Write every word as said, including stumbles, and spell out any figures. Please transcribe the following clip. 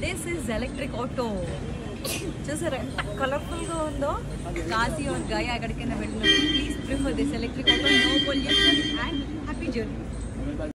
This is electric auto. చూసారా కలర్ఫుల్గా ఉందో. కాశీ और गया ఎక్కడికైనా వెళ్ళినప్పుడు please prefer this electric auto. No pollution and happy journey.